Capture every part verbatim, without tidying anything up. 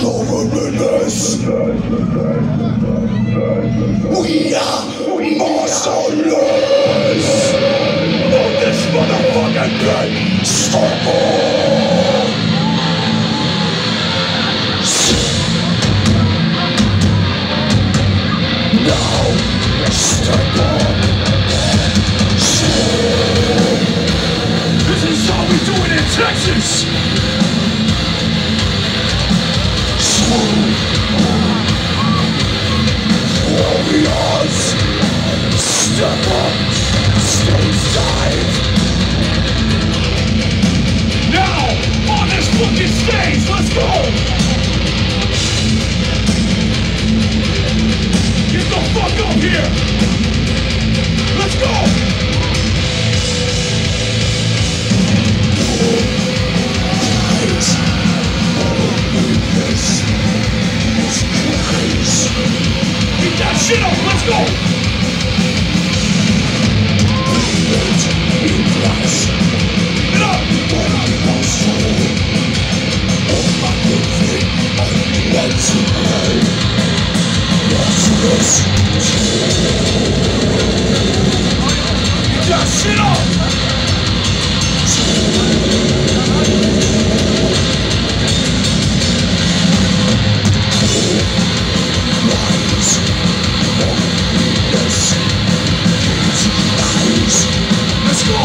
governmentless. We are masterless. On this motherfucking bed, stop on. Now, step up. This is how we do it in Texas. Warriors, step up, stage dive. Now, on this fucking stage, let's go! Get the fuck up here! Let's go! Guys, this is guys. Get that shit up, let's go! Get up! Get that shit up! Let's go!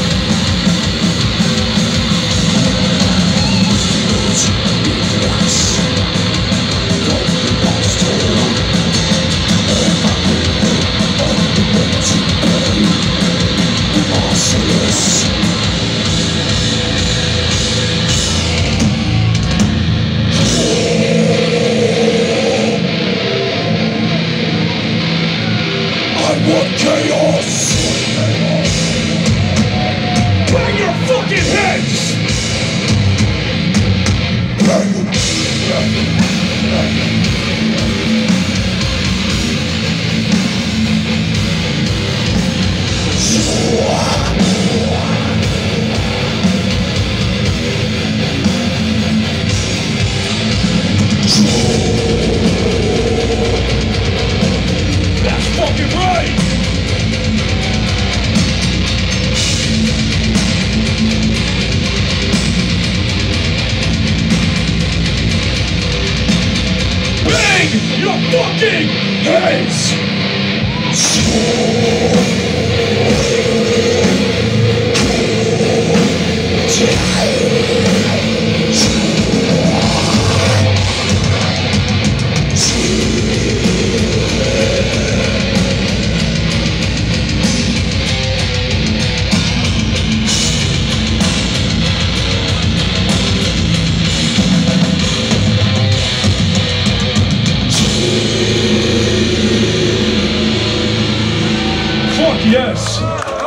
I want chaos! Bang your fucking heads! Bang! That's fucking right! Bang your fucking heads! Fuck yes!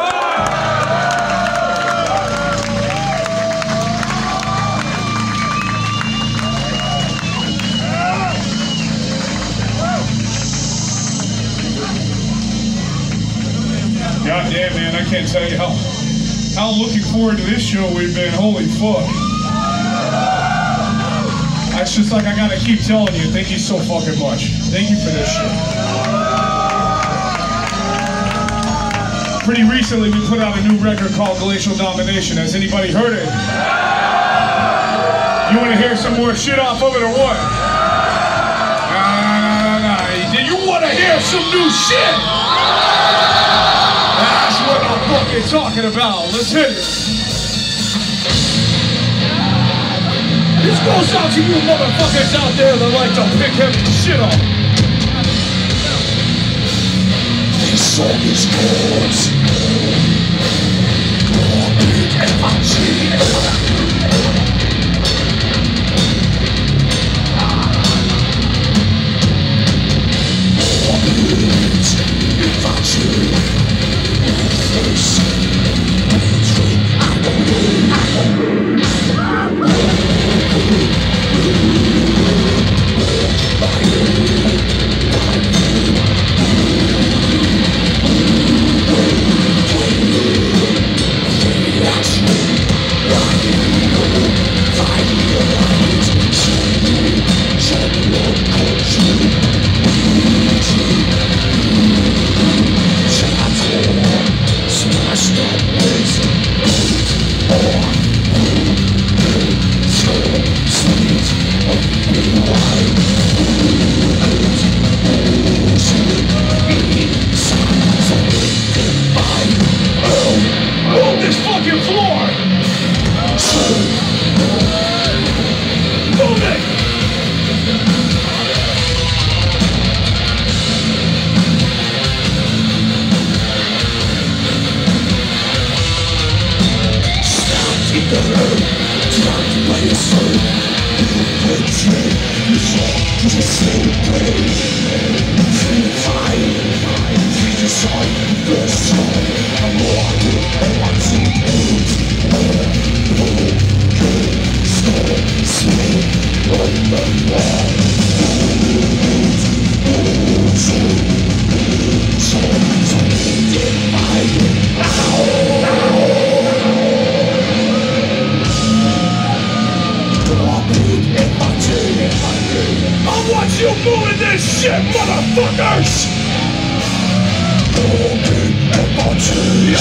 God damn, man, I can't tell you how, how looking forward to this show we've been. Holy fuck. It's just like I gotta keep telling you, thank you so fucking much. Thank you for this shit. Pretty recently we put out a new record called Glacial Domination. Has anybody heard it? You wanna hear some more shit off of it or what? Nah, nah, nah, nah, nah. Do you wanna hear some new shit? That's what I'm fucking talking about. Let's hit it. This goes out to you motherfuckers out there that like to pick heavy shit up. This song is called Morbid Infantry. Watch me, You moving this shit, motherfuckers! Moving and punching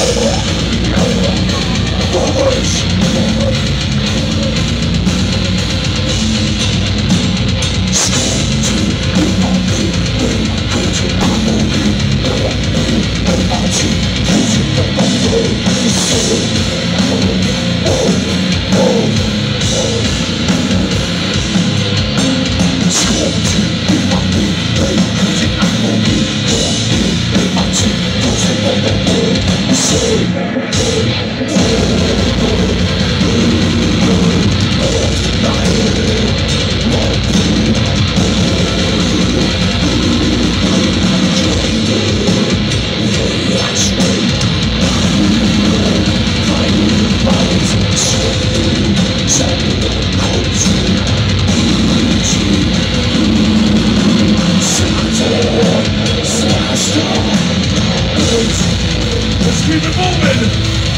keep it moving!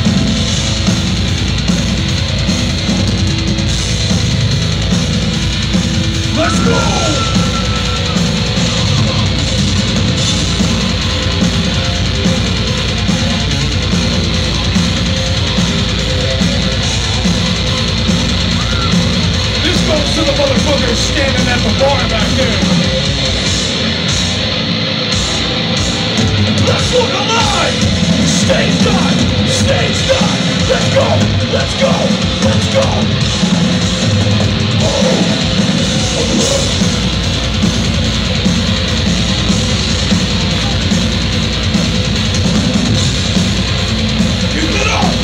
Let's go! This goes to the motherfuckers standing at the bar back there. Let's look alive! Stage done! Stage done! Let's go! Let's go! Let's go! Oh. Keep it up!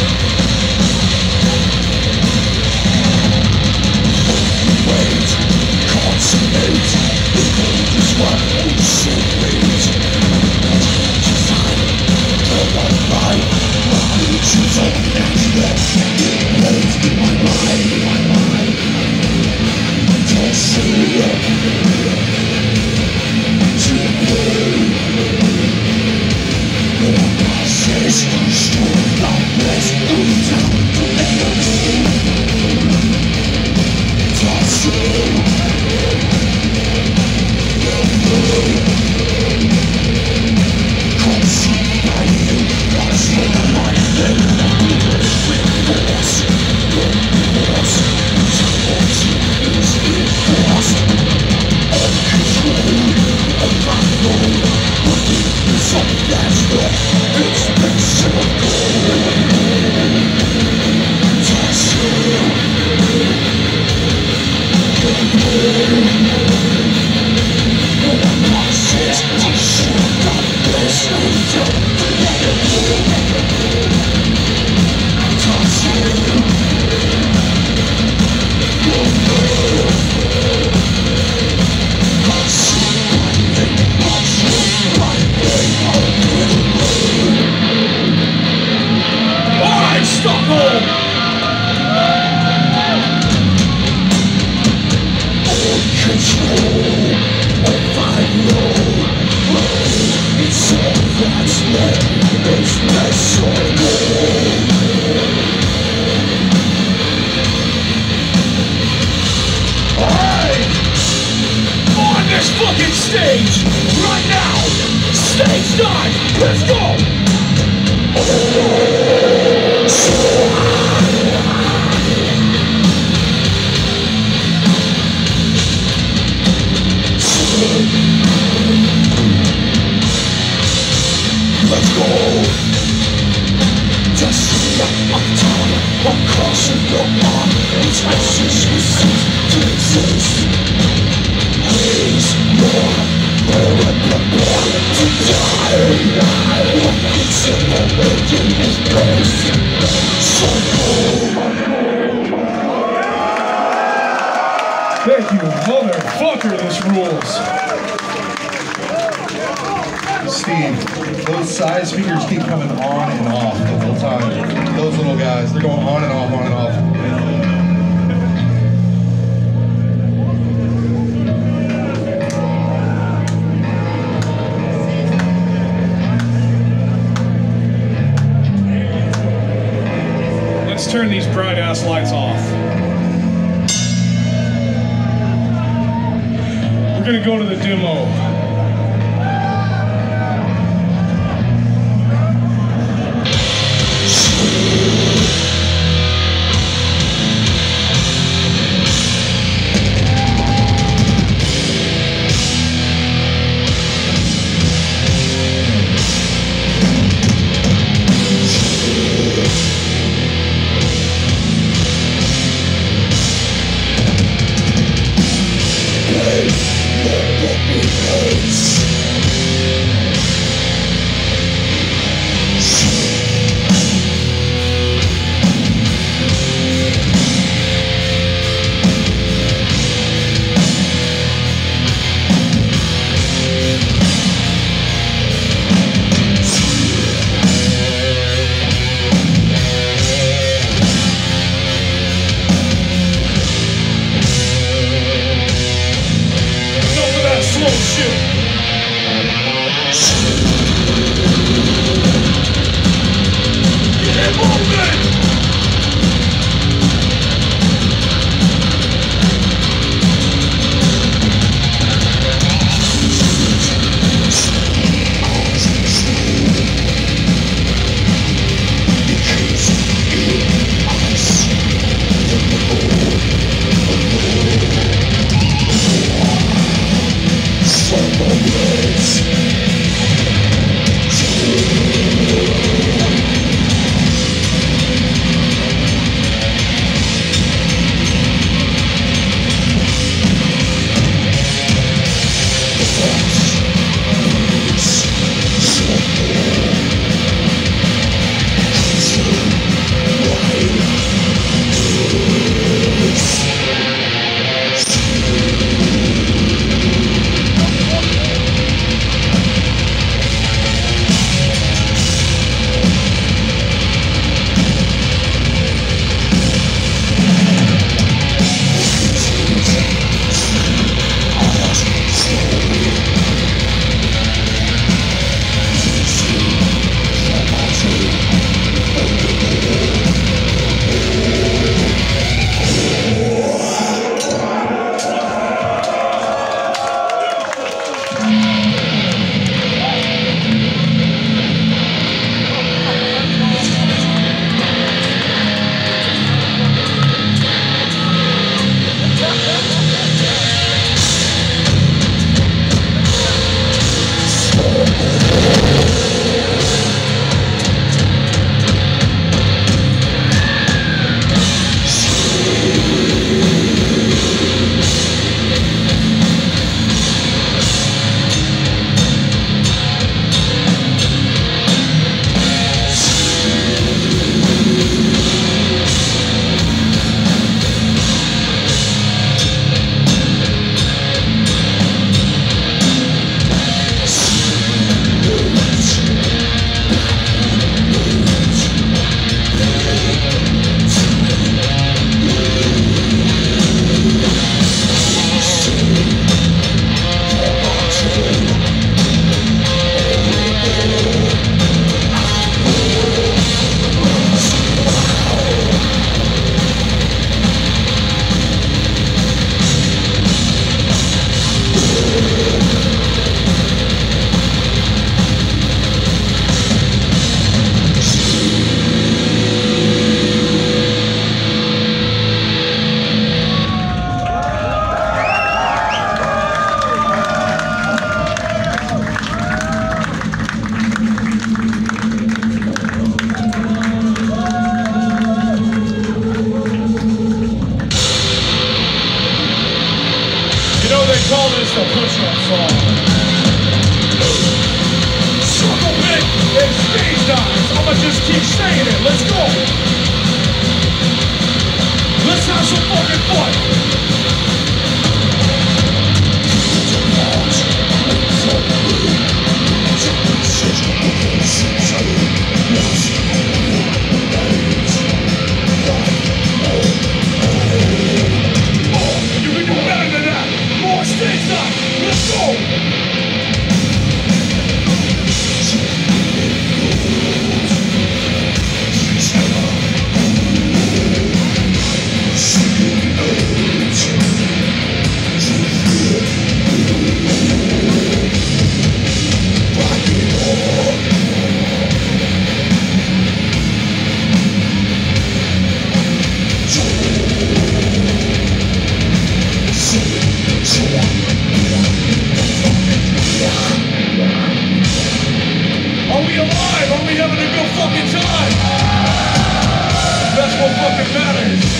Wait, consummate. The gold is what we should wait. She's all that's left. Left in my mind, my mind. Don't see it. To play. No one says you should not bless the town to make That's it. Come see my name. That's what my Stage, right now! Stage dive! Let's go! Let's go! Just step up time, I'm crossing your arm. It's access we cease to exist. Please, Lord, where am I born to die? What makes it a in this place? So Motherfucker, this rules. Steve, those side speakers keep coming on and off the whole time. Those little guys, they're going on and off, on and off. Let's turn these bright ass lights off. We're gonna go to the demo. call this the push-up song. Circle pit and stage dives. I'ma just keep saying it. Let's go. Let's have some fucking fun. Are we alive? Are we having a good fucking time? That's what fucking matters.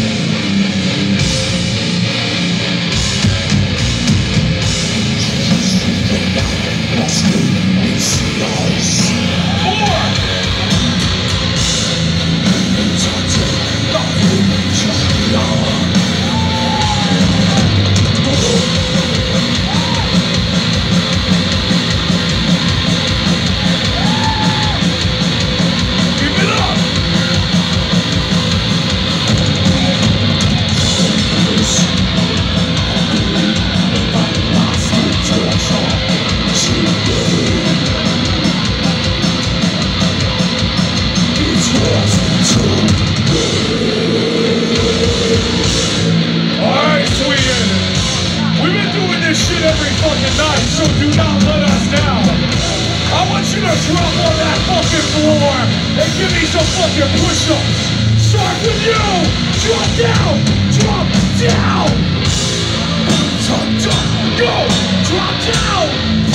Drop on that fucking floor and give me some fucking push-ups. Start with you. Drop down. Drop down. Drop down. Go. Drop down.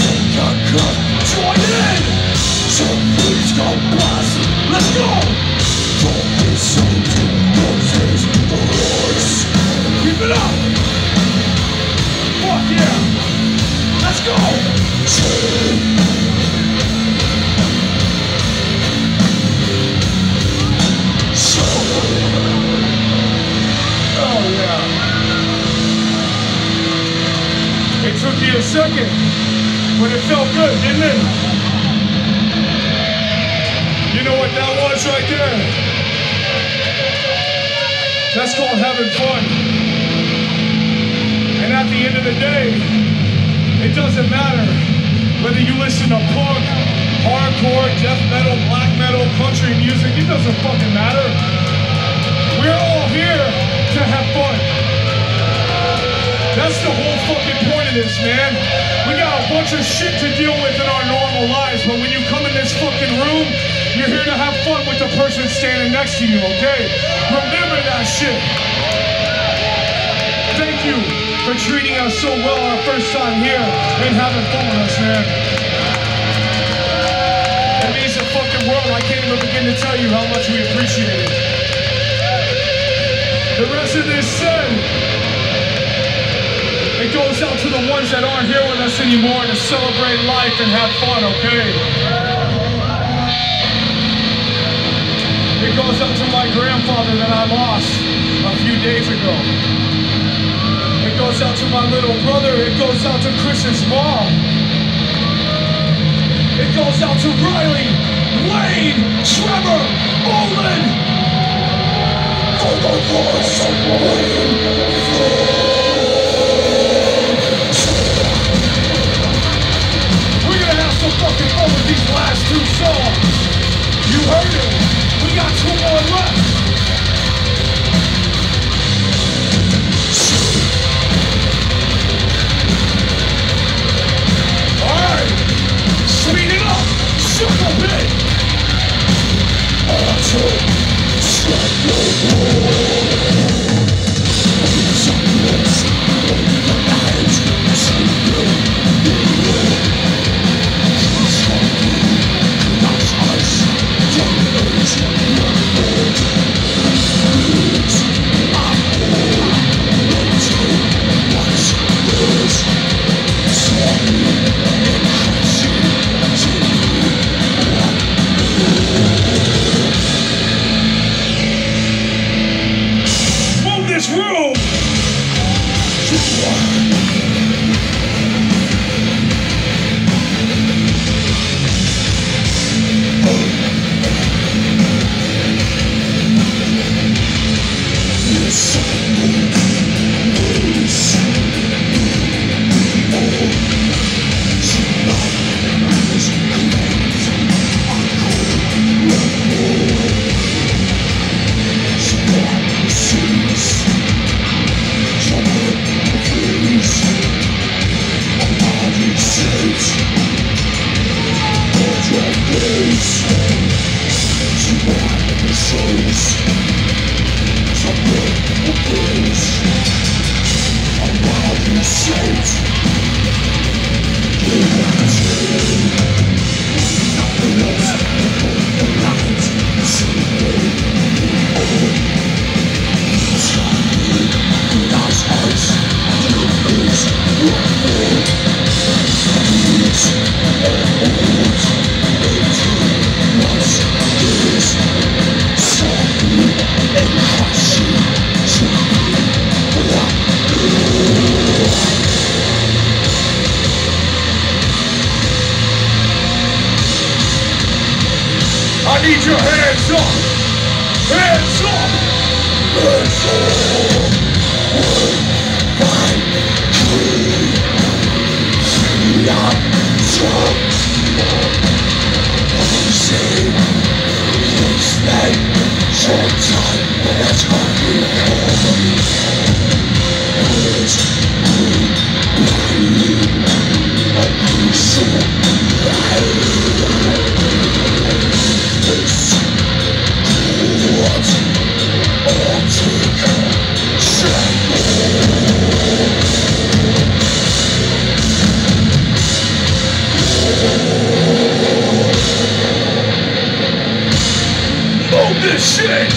Join in. So please go blast. Let's go. Don't be so keep it up. Fuck yeah. Let's go. It took you a second, but it felt good, didn't it? You know what that was right there? That's called having fun. And at the end of the day, it doesn't matter whether you listen to punk, hardcore, death metal, black metal, country music, it doesn't fucking matter. We're all here to have fun. That's the whole fucking point of this, man. We got a bunch of shit to deal with in our normal lives, but when you come in this fucking room, you're here to have fun with the person standing next to you, okay? Remember that shit. Thank you for treating us so well our first time here and having fun with us, man. It means the fucking world. I can't even begin to tell you how much we appreciate it. The rest of this said, it goes out to the ones that aren't here with us anymore to celebrate life and have fun, okay? It goes out to my grandfather that I lost a few days ago. It goes out to my little brother. It goes out to Chris's mom. It goes out to Riley, Wayne, Trevor, Olin. For the voice of Wayne. So fucking fun with these last two songs. You heard it. We got two more left. Alright. Speed it up. Shut up it. Until This shit!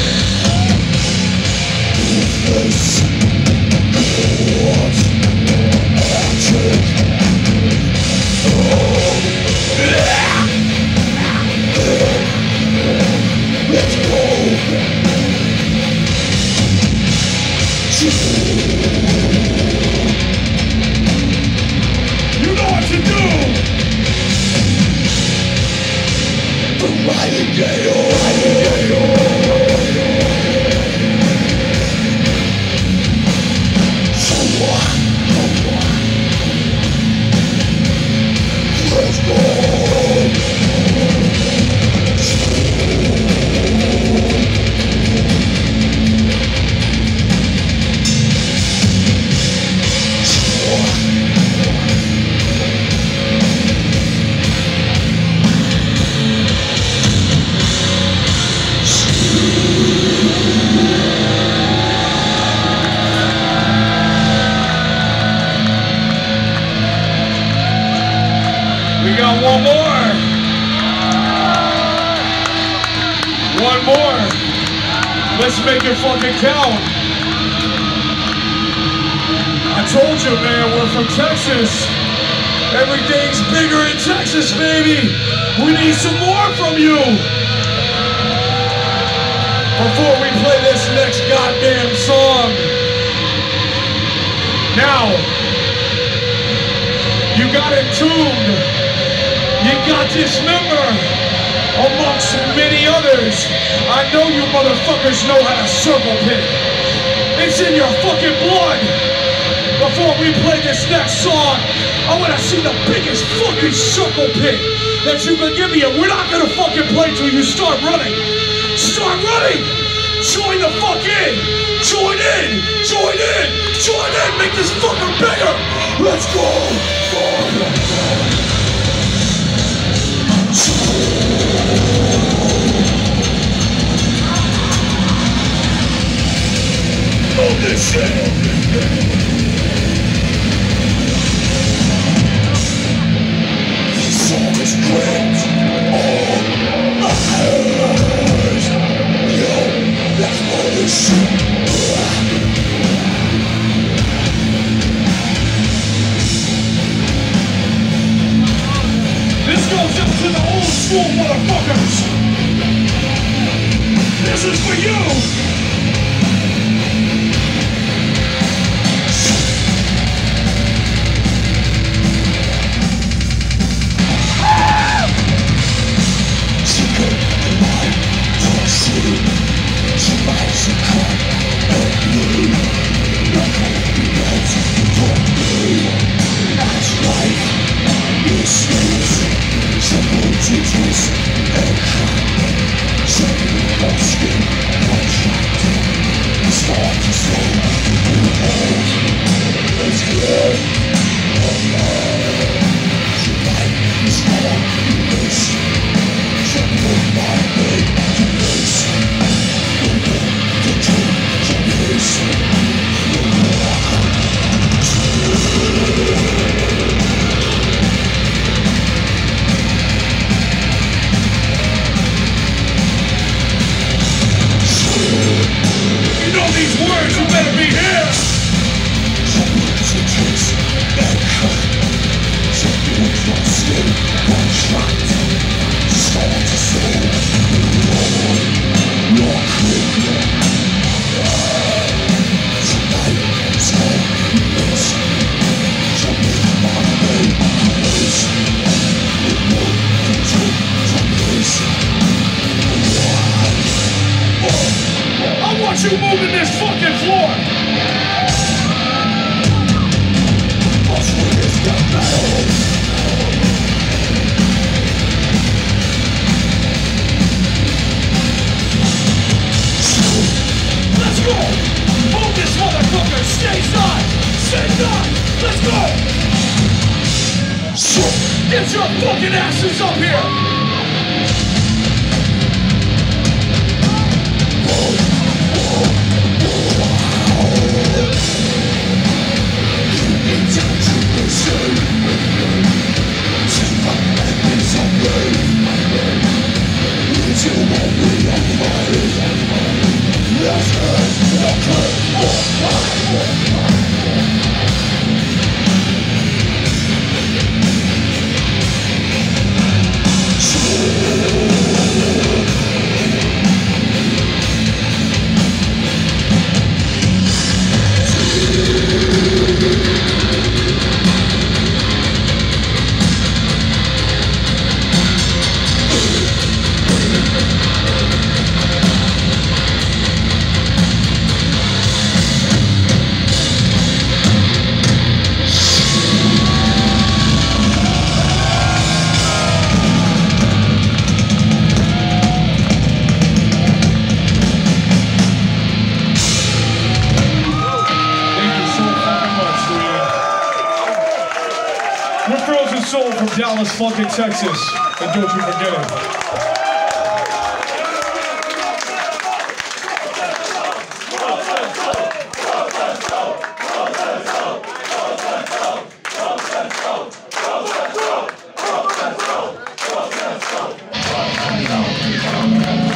You know what to do! The Nightingale! We got one more. One more. Let's make it fucking count. I told you, man, we're from Texas. Everything's bigger in Texas, baby. We need some more from you. Before we play this next goddamn song. Now, you got Entombed. You got Dismember, amongst many others. I know you motherfuckers know how to circle pit. It's in your fucking blood. Before we play this next song, I want to see the biggest fucking circle pit that you can give me. And we're not gonna fucking play till you start running. Start running! Join the fuck in! Join in! Join in! Join in! Make this fucking bigger! Let's go! Oh, this shit! This song is great! Oh, ours! Yo, that's all this shit! This goes up to the old school motherfuckers! This is for you! Teachers and skin, one shot. Get your fucking asses up here! We're Frozen Soul from Dallas fucking Texas, and don't you forget it. Go, go, go, go, go, go, go, go.